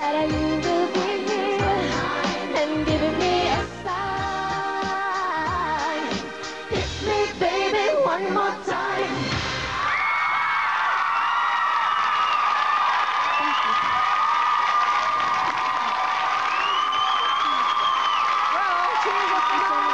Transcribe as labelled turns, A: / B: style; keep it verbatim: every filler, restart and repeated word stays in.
A: that you will be here and giving me a sign. Hit me, baby, one more time.
B: Well, cheers up for